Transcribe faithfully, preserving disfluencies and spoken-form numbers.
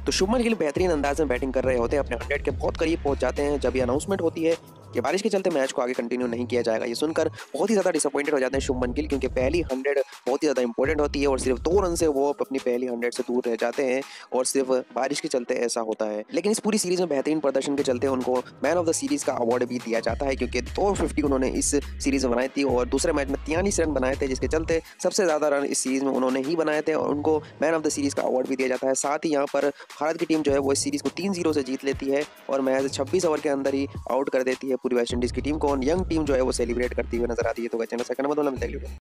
तो शुभमन गिल बेहतरीन अंदाज में बैटिंग कर रहे होते हैं, अपने हंड्रेड के बहुत करीब पहुंच जाते हैं जब ये अनाउंसमेंट होती है कि बारिश के चलते मैच को आगे कंटिन्यू नहीं किया जाएगा। ये सुनकर बहुत ही ज़्यादा डिसअपॉइंटेड हो जाते हैं शुभमन गिल, क्योंकि पहली हंड्रेड बहुत ही ज़्यादा इंपॉर्टेंट होती है और सिर्फ दो रन से वो अपनी पहली हंड्रेड से दूर रह जाते हैं और सिर्फ बारिश के चलते ऐसा होता है। लेकिन इस पूरी सीरीज में बेहतरीन प्रदर्शन के चलते उनको मैन ऑफ द सीरीज का अवार्ड भी दिया जाता है, क्योंकि दो फिफ्टी उन्होंने इस सीरीज में बनाई थी और दूसरे मैच में तियालीस रन बनाए थे, जिसके चलते सबसे ज़्यादा रन इस सीरीज में उन्होंने ही बनाए थे और उनको मैन ऑफ द सीरीज का अवार्ड भी दिया जाता है। साथ ही यहाँ पर भारत की टीम जो है वो इस सीरीज को तीन जीरो से जीत लेती है और मैच छब्बीस ओवर के अंदर ही आउट कर देती है पूरी वेस्ट इंडीज की टीम को। यंग टीम जो है वो सेलिब्रेट करती हुई नजर आती है। तो चैनल सेकंड में मिलते हैं।